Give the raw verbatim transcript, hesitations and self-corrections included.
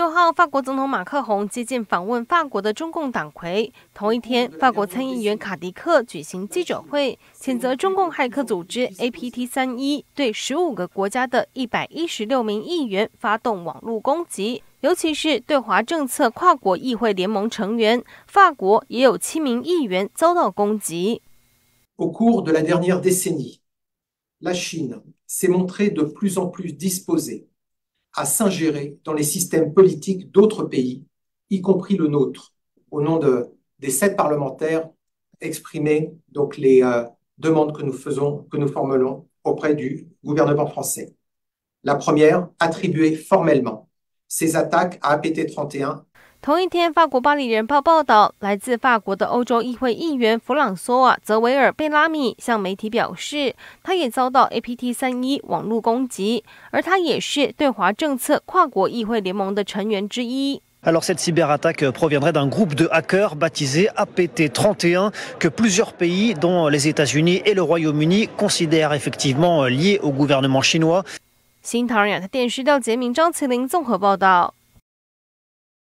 六号，法国总统马克宏接见访问法国的中共党魁。同一天，法国参议员卡迪克举行记者会，谴责中共骇客组织 A P T 三一对十五个国家的一百一十六名议员发动网络攻击，尤其是对华政策跨国议会联盟成员，法国也有七名议员遭到攻击。 Au cours de la dernière décennie, la Chine s'est montrée de plus en plus disposée à s'ingérer dans les systèmes politiques d'autres pays, y compris le nôtre, au nom de, des sept parlementaires exprimer donc les euh, demandes que nous faisons, que nous formulons auprès du gouvernement français. La première, attribuer formellement ces attaques à A P T trente et un。 同一天，法国《巴黎人报》报道，来自法国的欧洲议会议员弗朗索瓦·泽维尔·贝拉米向媒体表示，他也遭到 A P T 三一网络攻击，而他也是对华政策跨国议会联盟的成员之一。 Alors cette cyberattaque proviendrait d'un groupe de hackers baptisé A P T trente et un que plusieurs pays, dont les États-Unis et le Royaume-Uni, considèrent effectivement liés au gouvernement chinois. 新唐人亚太电视廖杰明、张麒麟综合报道。